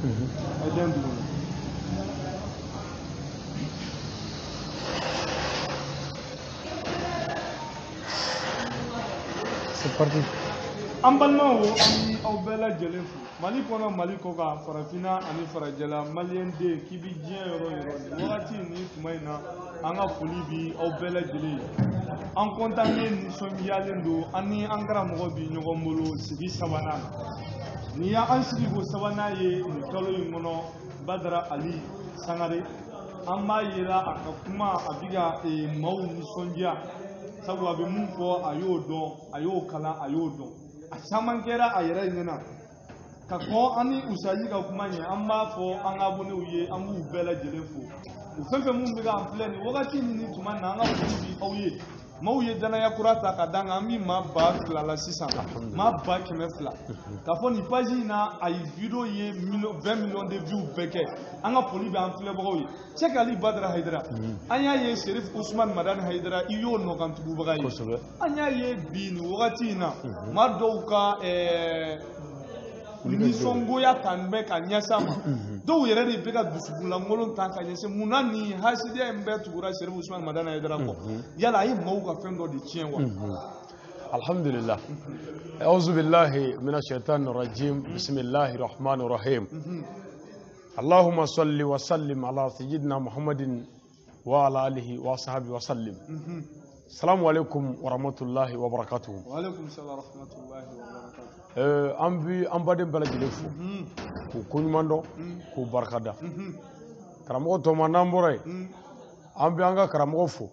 C'est parti. Ambalma wo ami aw bɛɛ lajɛlen fo Mali kɔnɔ Mali kɔ kan farafina ani farajɛla maliyɛn den k'i bi diɲɛ yɔrɔ yɔrɔ nin wagati ni tuma in na an ka foli bi aw bɛɛ lajɛlen an kɔntannen nisɔndiyalen don an ni an karamɔgɔ bi ɲɔgɔn bolo sigi sabanan nin y'an sigi ko sabanan ye nin kalo in kɔnɔ Badara Ali Sangare an b'a yira a ka kuma a bɛ ka maaw nisɔndiya sabu a bɛ mun fɔ a y'o dɔn a y'o kalan a y'o dɔn a caman kɛra a yɛrɛ ɲɛna ka kɔn an ni Usaji ka kuma ɲɛ an b'a fɔ an ka abonnés ye an b'u bɛɛ lajɛlen fo u fɛn fɛn mun bɛ k'an filɛ nin wagati ni tuma na an ka foli bi aw ye maaw ye danaya kura ta ka d'an kan an bɛ maa 2,000 la sisan maa 100,000 k'a fɔ nin page in na a ye video ye 20 millions de vues bɛɛ kɛ an ka foli bɛ an filɛbagaw ye Cheikh Ali Badara Haidara an y'a ye Serif Usman Madani Haidara i y'o nɔkantugubaga ye an y'a ye bi nin wagati in na maa dɔw ka nisɔngoya tan bɛ ka ɲɛsin ma dɔw yɛrɛ de bɛ ka dusukunlankolon ta ka ɲɛsin mun na nin hasidiya in bɛɛ tugura Serif Usman Madani Haidara kɔ yala a ye maaw ka fɛn dɔ de tiɲɛ wa alhamdulillah a'udhu billahi minash shaitanir rajim bismillahir rahmanir rahim Allahumma salli wa sallim ala sayyidina Muhammadin wa ala alihi wa sahbihi wa sallim. Assalamu alaikum wa rahmatullahi wa barakatuh. Wa alaikum salam wa rahmatullahi wa barakatuh. An baden bɛɛ lajɛlen fo k'u koɲuman dɔn k'u barikada karamɔgɔ tɔma n'an bɔra yen an bɛ an ka karamɔgɔ fo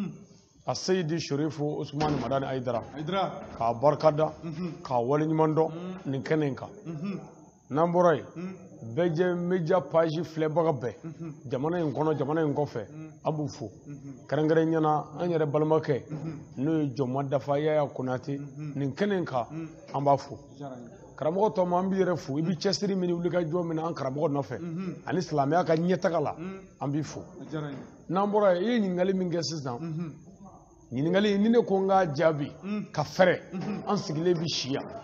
a Seyidi Sherifu Usman Madani Haidara k'a barikada k'a waleɲuman dɔn nin kɛnɛ in kan n'an bɔra yen bɛɛ media page filɛbaga bɛɛ jamana in kɔnɔ jamana in kɔfɛ an b'u fo kɛrɛnkɛrɛnnena an yɛrɛ balimakɛ n'o ye Jɔnma Dafa Yaya Konate nin kɛnɛ in kan an b'a fo karamɔgɔ tɔma an b'i yɛrɛ fo i bi cɛsiri min wuli ka jɔ min an karamɔgɔ nɔfɛ ani silamɛya ka ɲɛtaga la an b'i fo n'an bɔra yen i ye ɲininkali min kɛ sisan ɲininkali ni ne ko n k'a jaabi ka fɛrɛ an sigilen bi si yan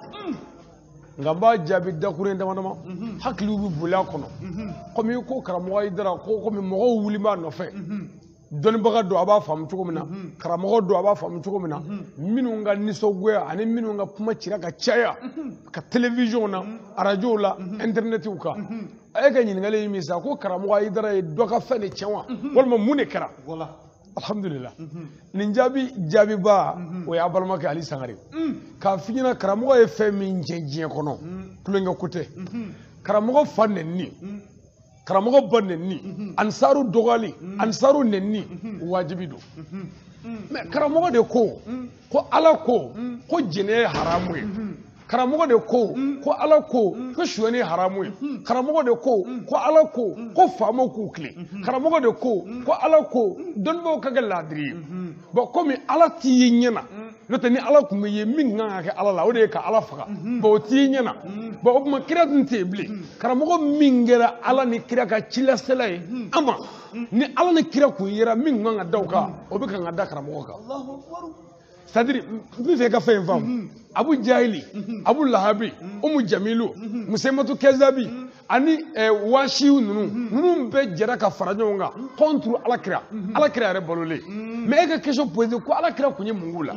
nka b'a jaabi dakuruɲɛ dama-dama hakiliw bɛ boli a kɔnɔ komi ko karamɔgɔ Haidara ko komi mɔgɔw wuli b'a nɔfɛ dɔnnibaga don a b'a faamu cogo min na karamɔgɔ don a b'a faamu cogo min na minnu ka nisɔngoya ani minnu ka kuma cira ka caya ka télévision na radio la internetiw kan a ye ka ɲininkali min sa ko karamɔgɔ Haidara ye dɔ ka fɛn de tiɲɛ wa walima mun de kɛra alhamdulillah nin jaabiba o y'a balimakɛ Ali Sangare k'a f'i ɲɛna karamɔgɔ ye fɛn min tiɲɛ diɲɛ kɔnɔ tulonkɛ ko tɛ karamɔgɔ fa nɛnini karamɔgɔ ba nɛnini ansaru dɔgɔyali ansaru nɛnini wajibi don mais karamɔgɔ de ko Ala ko jɛnɛ ye haramu ye karamɔgɔ de ko Ala ko suyɛni ye haramu ye karamɔgɔ de ko Ala ko faamaw k'u tilen karamɔgɔ de ko Ala ko dɔnnibaw ka kɛ laadiri ye bon komi Ala t'i ye ɲɛna n'o tɛ ni Ala tun bɛ ye min kan ka kɛ Ala la o de ye ka Ala faga bon o t'i ye ɲɛna bon o tuma kira dun tɛ yen bilen karamɔgɔ min kɛra Ala ni kira ka cilasela ye an ma ni Ala ni kira kun yera min kan ka da o kan o bɛ kan ka da karamɔgɔ kan c'est-à-dire n bɛ fɛ ka fɛn in faamu Abu Jahili Abu Lahabi Umu Jamilu Musaimatu Kezabi ani Washiu ninnu bɛɛ jɛra ka fara ɲɔgɔn kan contre Alakira yɛrɛ balolen mais e ka question posée ko Alakira kun ye mun k'u la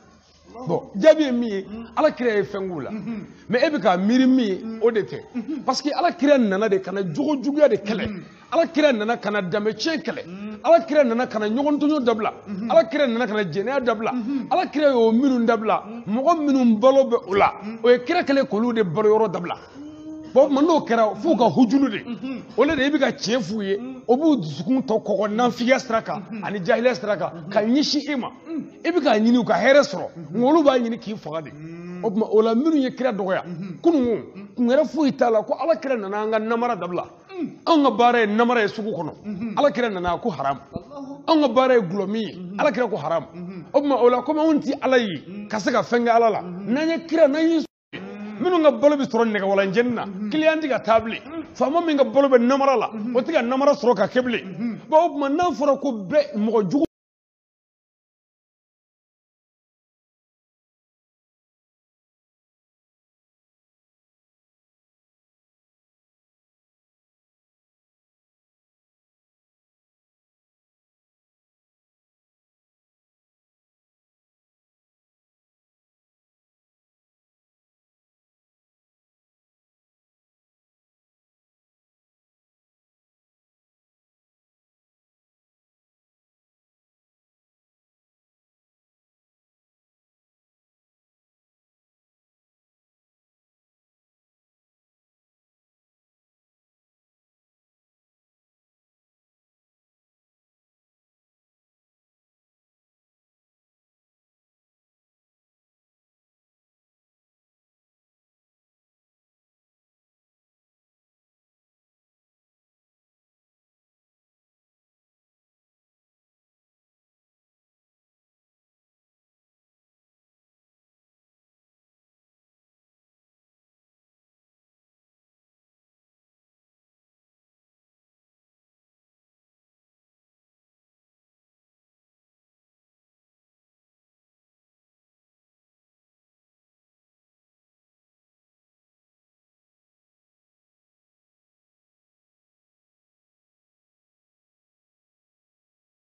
bon jaabi ye min ye Alakira ye fɛn k'u la mais e bɛ ka miiri min ye o de tɛ parce que Alakira nana de ka na jogo juguya de kɛlɛ Alakira nana ka na danbetiɲɛ kɛlɛ Alakira nana ka na ɲɔgɔn tɔɲɔ dabila Alakira nana ka na jɛnɛya dabila Alakira y'o minnu dabila mɔgɔ minnu balo bɛ o la o ye kira kɛlen k'olu de balo yɔrɔ dabila bon n'o kɛra f'u ka hujunu de o le de i bɛ ka tiɲɛ f'u ye o b'u dusukun tɔ kɔgɔ nafigiya sira kan ani jahiliya sira kan ka ɲɛsin e ma i bɛ k'a ɲini u ka hɛrɛ sɔrɔ nka olu b'a ɲini k'i faga de o tuma o la minnu ye kira dɔgɔya kununko kun wɛrɛ foyi t'a la ko Alakira nana an ka namara dabila anw ka baara ye namara ye sugu kɔnɔ Alakira nana ko haram anw ka baara ye gulɔmi ye Alakira ko haram o tuma o la komi anw tɛ Ala ye ka se ka fɛn kɛ Ala la n'an ye kira n'an ye minnu ka balo bɛ sɔrɔ nɛgɛwalanjɛni na client tɛ ka taa bilen faama min ka balo bɛ namara la o tɛ ka namara sɔrɔ ka kɛ bilen bon o tuma n'a fɔra ko bɛɛ mɔgɔ jugu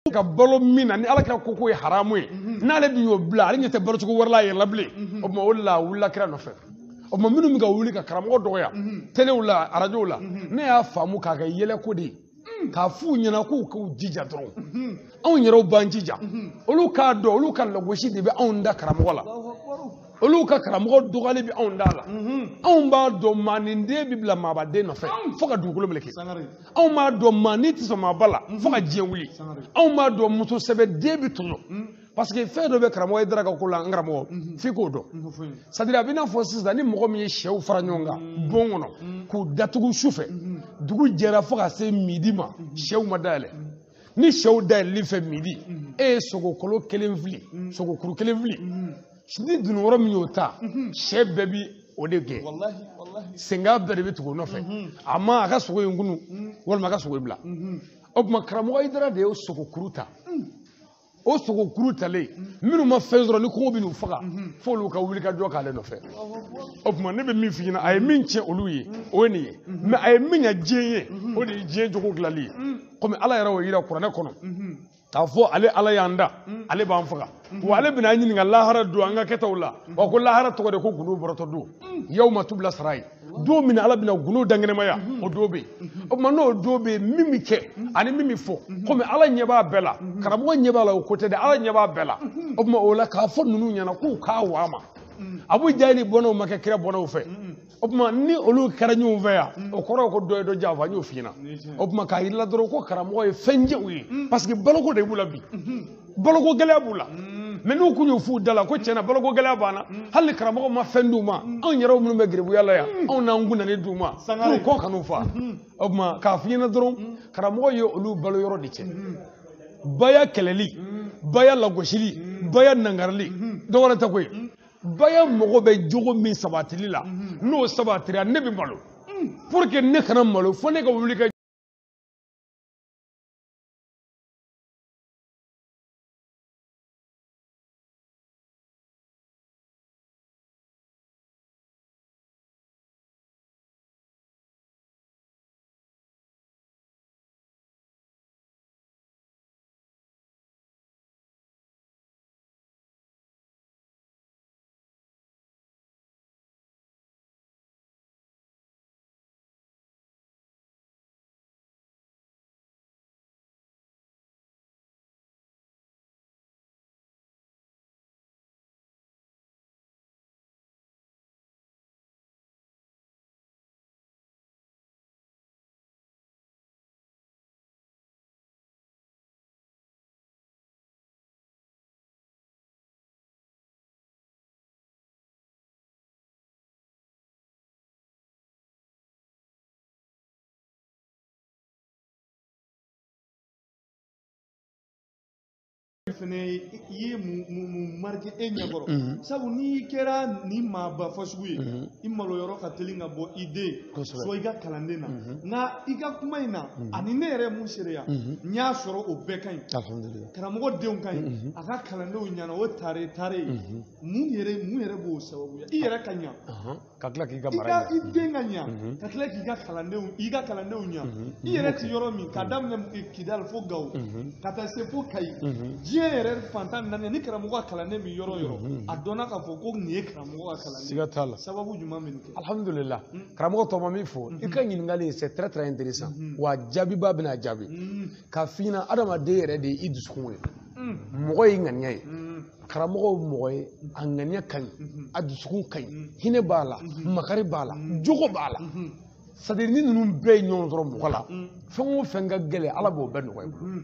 ka balo min na ni ala kira ko ko ye haramu ye n'ale bi y'o bila ale ɲɛ tɛ balo cogo wɛrɛ la a yɛrɛ la bilen o tuma o de la a wulila kira nɔfɛ o tuma minnu bɛ ka wuli ka karamɔgɔ dɔgɔya telew la arajow la ne y'a faamu k'a kɛ yɛlɛko de ye k'a f'u ɲɛna k'u jija dɔrɔn anw yɛrɛw b'an jija olu k'a dɔn olu ka lagosi de bɛ anw da karamɔgɔ la olu ka karamɔgɔ dɔgɔyali bɛ anw da la anw b'a dɔn maa nin den bɛ bila maabaden nɔfɛ fo ka dugukolo meleke anw b'a dɔn maa n'i tɛ sɔn maaba la fo ka diɲɛ wuli anw b'a dɔn muso sɛbɛ den bɛ tɔɲɔ parce que fɛn dɔ bɛ karamɔgɔ ye daraka ko la n karamɔgɔ f'i k'o dɔn c'est-à-dire a bɛ n'a fɔ sisan ni mɔgɔ min ye sɛw fara ɲɔgɔn kan bon kɔnɔ k'u datugu su fɛ dugu jɛra fo ka se midi ma sɛw ma dayɛlɛ ni sɛw dayɛlɛli fɛ midi e ye sogokolo kelen fili sogokuru kelen fili ni dunuyɔrɔ min y'o ta sɛ bɛɛ bi o de gɛn senga bɛɛ de bɛ tugu o nɔfɛ a ma a ka sogo in kunu walima a ka sogo in bila o tuma karamɔgɔ Hayidara de y'o sogokuru ta o sogokuru talen minnu ma fɛn sɔrɔ ni kɔngɔ bɛ n'u faga f'olu ka wuli ka jɔ k'ale nɔfɛ o tuma ne bɛ min f'i ɲɛna a ye min tiɲɛ olu ye o ye nin ye mais a ye min ɲɛ diɲɛ ye o de ye diɲɛ jogo dilanli ye komi ala yɛrɛ y'o yira kuranɛ kɔnɔ k'a fɔ ale ala y'an da ale b'an faga wa ale bɛna ɲininka lahara don an ka kɛtaw la wa ko lahara tɔgɔ de ko gunu bɔrɔtɔ don yawma tubla sarayi don min ala bɛna gunu dangɛnɛmaya o don bɛ yen o tuma n'o don bɛ yen min bɛ kɛ ani min bɛ fɔ komi ala ɲɛ b'a bɛɛ la karamɔgɔ ɲɛ b'a la o ko tɛ dɛ ala ɲɛ b'a bɛɛ la o tuma o la k'a fɔ ninnu ɲɛna k'u k'a waa ma Abu Jahili bɔnnaw ma kɛ kira bɔnnaw fɛ o tuma ni olu kɛra ɲɔgɔn fɛ yan o kɔrɔ ye ko dɔ ye dɔ janfa n y'o f'i ɲɛna o tuma k'a yir'i la dɔrɔn ko karamɔgɔ ye fɛn jɛ u ye parce que baloko de b'u la bi baloko gɛlɛya b'u la mais n'u kun y'u f'u da la ko tiɲɛna baloko gɛlɛya b'an na hali karamɔgɔ ma fɛn d'u ma anw yɛrɛw minnu bɛ garibuya la yan anw n'an kunnani d'u ma n'u kɔ kan'u fa o tuma k'a f'i ɲɛna dɔrɔn karamɔgɔ ye olu balo yɔrɔ de cɛ baya kɛlɛli baya lagosili baya nangarili dɔ wɛrɛ tɛ koyi baya mɔgɔ bɛ jogo min sabatili la n'o sabatira ne bɛ malo pour que ne kana malo fo ne ka wuli ka fene ye mu marqué e ɲɛkɔrɔ sabu n'i kɛra ni maaba fasugu ye i malo yɔrɔ ka teli ka bɔ i den so i ka kalanden na nka i ka kuma in na ani ne yɛrɛ mun sera yan n y'a sɔrɔ o bɛɛ ka ɲi karamɔgɔ denw ka ɲi a ka kalandenw ɲɛna o tare tare mun yɛrɛ b'o sababu i yɛrɛ ka ɲa ka tila k'i ka mara i den ka ɲa ka tila k'i ka kalandenw ɲa i yɛrɛ ti yɔrɔ min k'a daminɛ Kidali fo Gawo ka taa se fo Kayi diɲɛ yɛrɛ fantan naani ni karamɔgɔ ka kalanden bɛ yɔrɔ yɔrɔ a dɔnna k'a fɔ ko nin ye karamɔgɔ ka kalanden siga t'a la sababu jumɛn bɛ nin kɛ alhamdulillah karamɔgɔ tɔ ma min fɔ i ka ɲininkali c'est très très intéressant wa jaabiba bɛna jaabi k'a f'i ɲɛna adamaden yɛrɛ de ye i dusukun ye mɔgɔ ye ŋaniya ye karamɔgɔ ye mɔgɔ ye a ŋaniya ka ɲi a dusukun ka ɲi hinɛ b'a la makari b'a la jogo b'a la c'est-à-dire ni ninnu bɛɛ ye ɲɔgɔn sɔrɔ mɔgɔ la fɛn o fɛn ka gɛlɛn ala b'o bɛɛ nɔgɔya i bolo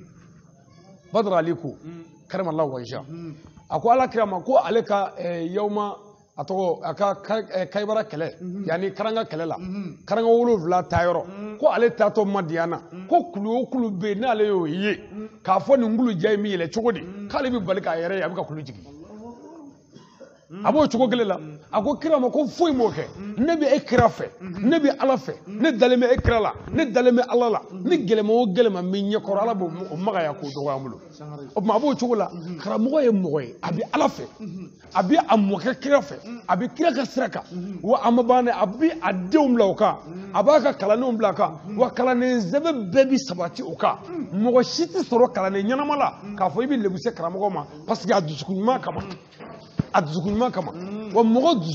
Badara Ali ko karimallahu wajha a ko ala kira ma ko ale ka yawma a tɔgɔ a ka Kayibara kɛlɛ yani karanga kɛlɛ la karanga 7 ta yɔrɔ ko ale taatɔ Madiyana ko kulu o kulu bɛ yen n'ale y'o ye k'a fɔ nin kulu ja in bɛ yɛlɛ cogo di k'ale bɛ bali k'a yɛrɛ ye a bɛ ka kulu jigin abo cogo kelen la a ko kira ma ko foyi m'o kɛ ne bɛ e kira fɛ ne bɛ ala fɛ ne dalen bɛ e kira la ne dalen bɛ ala la ni gɛlɛma o gɛlɛma min ɲɛkɔrɔ ala b'o magaya k'o dɔgɔya an bolo o tuma a b'o cogo la karamɔgɔ ye mɔgɔ ye a bɛ ala fɛ a bɛ a mɔkɛ kira fɛ a bɛ kira ka sira kan wa a ma ban dɛ a bɛ a denw bila o kan a b'a ka kalandenw bila a kan wa kalanden sɛbɛn bɛɛ bɛ sabati o kan mɔgɔ si tɛ sɔrɔ kalanden ɲɛnama la k'a fɔ i bɛ lebu se karamɔgɔ ma parce que a dusukun ɲuman kama a dusukun ɲuman kama wa mɔgɔ dusu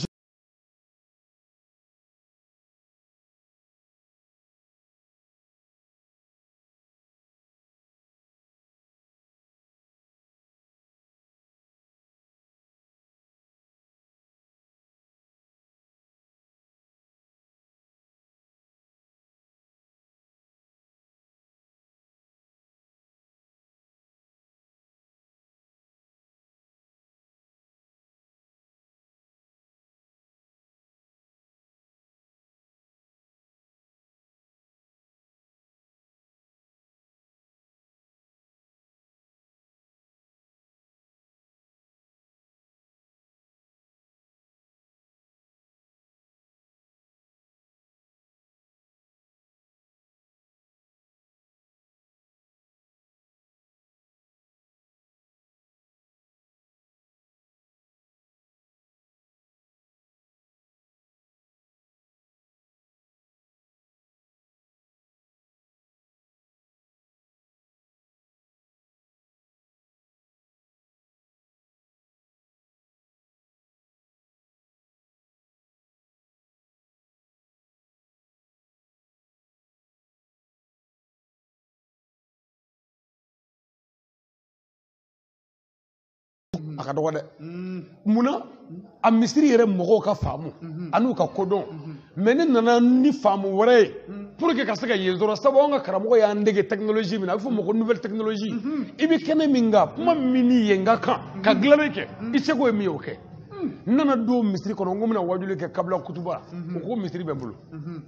a ka dɔgɔ dɛ munna a misiri yɛrɛ mɔgɔw ka faamu an'u ka kodɔn mais ne nana ni faamu wɛrɛ ye pour que ka se ka yen sɔrɔ sabu an ka karamɔgɔ y'an dege technologie min na a bɛ fɔ o ma ko nouvelle technologie i bɛ kɛnɛ min kan kuma min ni yen ka kan ka dilanni kɛ i seko ye min ye o kɛ n nana don misiri kɔnɔ n ko n bɛna wajuli kɛ kabila kutuba o ko misiri bɛ n bolo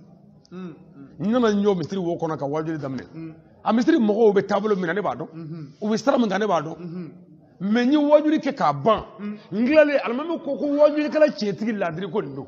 n nana n y'o misiri wo kɔnɔ ka wajuli daminɛ a misiri mɔgɔw bɛ taabolo min na ne b'a dɔn u bɛ sira min kan ne b'a dɔn mais n ye wajuli kɛ k'a ban n tilalen alimami ko wajulikɛla tiɲɛtigi ladiri ko nin don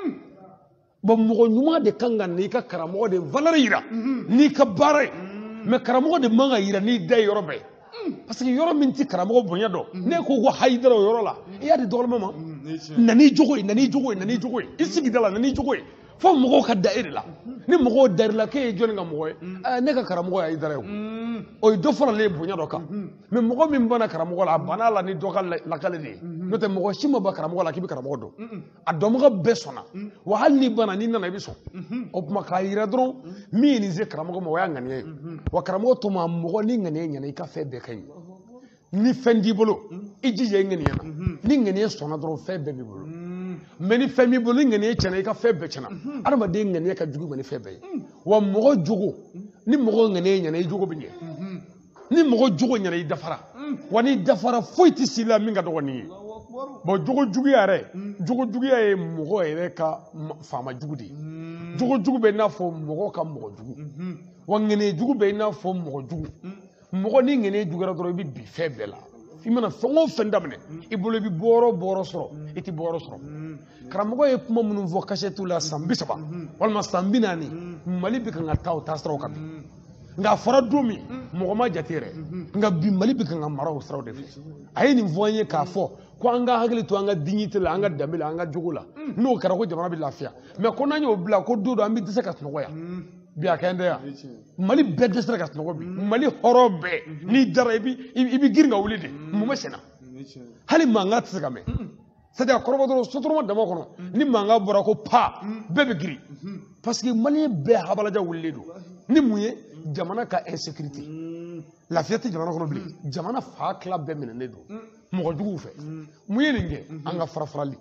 bon mɔgɔ ɲuman de kan ka n'i ka karamɔgɔ de valeur yira n'i ka baara ye mais karamɔgɔ de man ka yira n'i da ye yɔrɔ bɛɛ parce que yɔrɔ min tɛ karamɔgɔ bonya dɔn ne ko hayidara o yɔrɔ la i y'a di dɔgɔlima ma nan'i jogo ye nan'i jogo ye nan'i jogo ye i sigi da la nan'i jogo ye fo mɔgɔw ka da e de la ni mɔgɔw dar'i la k'e ye jɔnni ka mɔgɔ ye ne ka karamɔgɔ ye hayidara ye o ye dɔ faralen bonya dɔ kan mais mɔgɔ min banna karamɔgɔ la a banna la ni dɔ ka lakale de ye n'o tɛ mɔgɔ si ma ban karamɔgɔ la k'i bɛ karamɔgɔ dɔn a dɔnbaga bɛɛ sɔnna wa hali n'i banna n'i nana i bɛ sɔn o tuma k'a yira dɔrɔn min ye nin se karamɔgɔ ma o y'a ŋaniya ye wa karamɔgɔ to maa mɔgɔ ni ŋaniya ɲɛna i ka fɛn bɛɛ ka ɲi ni fɛn t'i bolo i jija i ŋaniya na ni ŋaniya sɔnna dɔrɔn fɛn bɛɛ b'i bolo mais ni fɛn b'i bolo ni ŋaniya tiɲɛna i ka fɛn bɛɛ tiɲɛna adamaden ŋaniya ka jugu ma ni fɛn bɛɛ ye wa mɔgɔ jogo ni mɔgɔ ŋaniya ɲɛna i jogo bɛ ɲɛ ni mɔgɔ jogo ɲɛna i dafara wa n'i dafara foyi tɛ s'i la min ka dɔgɔ nin ye bon jogo juguya yɛrɛ jogo juguya ye mɔgɔ yɛrɛ ka faama jugu de ye jogo jugu bɛ i n'a fɔ mɔgɔ ka mɔgɔ jugu wa ŋaniya jugu bɛ i n'a fɔ mɔgɔ jugu mɔgɔ ni ŋaniya juguyara dɔrɔn i bɛ bin fɛn bɛɛ la i mana fɛn o fɛn daminɛ i bolo i bɛ bɔrɔ sɔrɔ i tɛ bɔrɔ sɔrɔ karamɔgɔ ye kuma minnu fɔ kasɛtiw la san 30 walima san 40 mali bɛ kan ka taa o taasiraw kan bi nka a fɔra don min mɔgɔ ma jate yɛrɛ nka bi mali bɛ kan ka mara o siraw de fɛ a ye nin fɔ an ye k'a fɔ ko an ka hakili to an ka dignité la an ka danbe la an ka jogo la n'o kɛra ko jamana bɛ lafiya mais ko n'an y'o bila ko don dɔ an bɛ dɛsɛ ka sunɔgɔ yan bi a kɛ n tɛ yan mali bɛɛ dɛsɛra ka sunɔgɔ bi mali hɔrɔn bɛɛ n'i dara i bɛ girin ka wuli de mun bɛ senna hali mankan tɛ se ka mɛn c'est à dire kɔrɔbɔ dɔrɔn sotoroma dama kɔnɔ ni mankan bɔra ko pa bɛɛ bɛ girin parce que mali bɛɛ habalaja wulilen don ni mun ye jamana ka insécurité lafiya tɛ jamana kɔnɔ bilen jamana fa tila bɛɛ minɛnen don mɔgɔ juguw fɛ mun ye nin kɛ an ka fara farali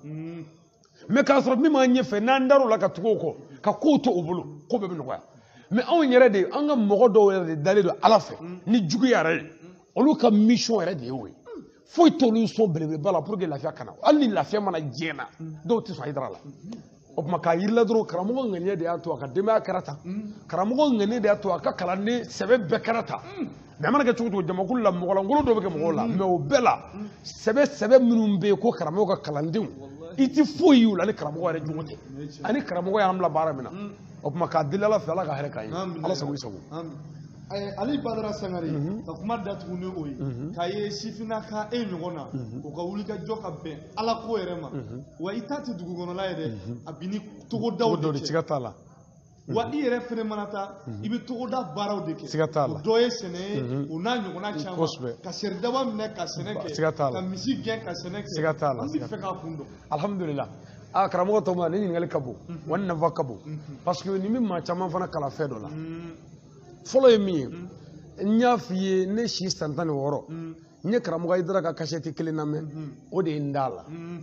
mais k'a sɔrɔ min b'an ɲɛfɛ n'an dar'o la ka tugu o kɔ ka kow to o bolo ko bɛɛ bɛ nɔgɔya mais anw yɛrɛ de an ka mɔgɔ dɔw yɛrɛ de dalen don ala fɛ ni juguya yɛrɛ ye olu ka mission yɛrɛ de ye o ye foyi t'olu sɔn belebeleba la pour que lafiya kana hali ni lafiya mana diɲɛ na dɔw tɛ sɔn hayidara la o tuma k'a yirila dɔrɔn karamɔgɔ ŋaniya de y'a to a ka denbaya kɛra tan karamɔgɔ ŋaniya de y'a to a ka kalanden sɛbɛ bɛɛ kɛra tan mais a mana kɛ cogo cogo jamakulu la mɔgɔlankolon dɔ bɛ kɛ mɔgɔw la mais o bɛɛ la sɛbɛ minnu bɛ yen ko karamɔgɔ ka kalandenw i tɛ foyi y'u la ni karamɔgɔ yɛrɛ jogo tɛ ani karamɔgɔ y'an bila baara min na o tuma k'a deli Ala fɛ Ala ka hɛrɛ k'an ye Ala sago i sago. Ali Badara Sangare ka kuma datugu ni o ye k'a ye sifinnaka e ɲɔgɔn na o ka wuli ka jɔ ka bɛn Ala ko yɛrɛ ma wa i ta tɛ dugu kɔnɔla ye dɛ a bi ni togodaw de cɛ siga t'a la wa i yɛrɛ fɛnɛ mana taa i bɛ togoda baaraw de kɛ siga t'a la dɔ ye sɛnɛ ye o n'a ɲɔgɔnna caman ka sɛridaba minɛ ka sɛnɛ kɛ ka misi gɛn ka sɛnɛ kɛ siga t'a la an bɛ fɛ k'a kun dɔn. Alhamdulillah karamɔgɔ tɔw ma ni ɲininkali ka bon wa ni nafa ka bon parce que ni min maa caman fana kalan fɛn dɔ la fɔlɔ ye min ye n y'a f'i ye ne si san 16 n ye karamɔgɔ Hayidara ka kasɛti 1 lamɛn o de ye n da la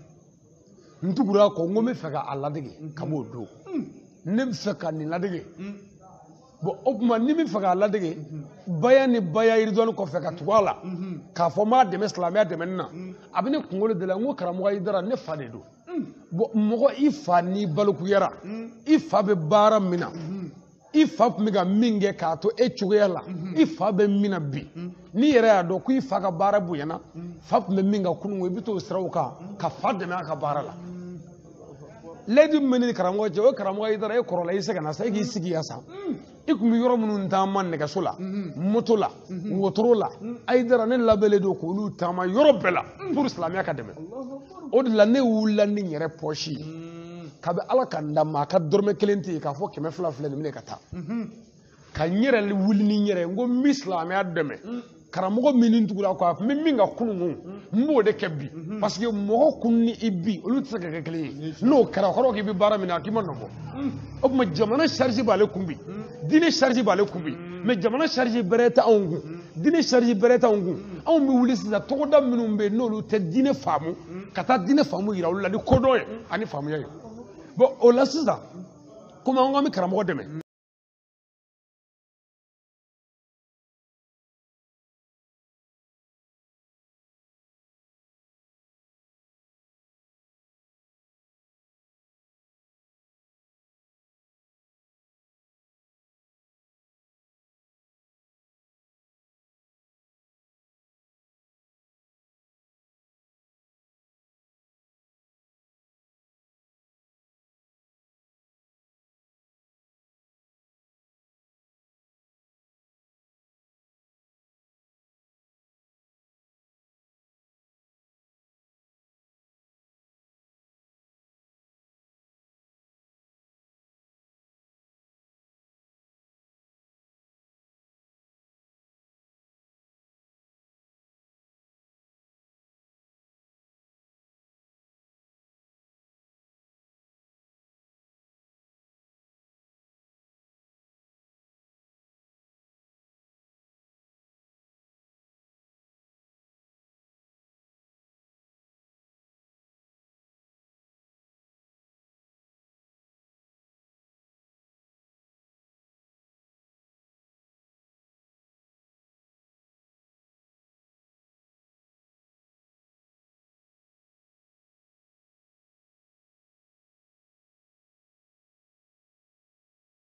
n tugura kɔ n ko n bɛ fɛ k'a ladege kab'o don ne bɛ fɛ ka nin ladege bon o tuma ni bɛ fɛ k'a ladege baya ni baya yiridɔni kɔfɛ ka tugu a la k'a fɔ n b'a dɛmɛ silamɛya dɛmɛni na a bɛ ne kunkolo de la n ko karamɔgɔ Hayidara ne fa de don bon mɔgɔ i fa n'i balokuyara i fa bɛ baara min na i fa tun bɛ ka min kɛ k'a to e cogoya la i fa bɛ min na bi n'i yɛrɛ y'a dɔn ko i fa ka baara bonyana fa tun bɛ min ka kunun i bɛ t'o siraw kan ka fa dɛmɛ a ka baara la layidu min bɛ ne ni karamɔgɔ cɛ o ye karamɔgɔ Hayidara e kɔrɔla i se ka na sa e k'i sigi yan sa i tun bɛ yɔrɔ minnu taama nɛgɛso la moto la wotoro la Hayidara ne labɛnnen don k'olu taama yɔrɔ bɛɛ la pour silamɛya ka dɛmɛ o de la ne wulila ni n yɛrɛ pɔsi ye kabi Ala ka n da maa ka dɔrɔmɛ 1 tɛ yen k'a fɔ 200 filɛ nin minɛ ka taa ka n yɛrɛ wuli ni n yɛrɛ n ko n bɛ silamɛya dɛmɛ karamɔgɔ min ni tugura ko a tun bɛ min ka kunun n b'o de kɛ bi parce que mɔgɔ kun ni i bi olu tɛ se ka kɛ kelen ye n'o kɛra o kɔrɔ k'i bɛ baara min na k'i ma nɔbɔ o tuma jamana charge b'ale kun bi diinɛ charge b'ale kun bi mais jamana charge bɛrɛ tɛ anw kun diinɛ charge bɛrɛ tɛ anw kun anw bɛ wuli sisan tɔgɔda minnu bɛ yen n'olu tɛ diinɛ faamu ka taa diinɛ faamu yira olu la ni kodɔn ye ani faamuya ye bon o la sisan komi an ko an bɛ karamɔgɔ dɛmɛ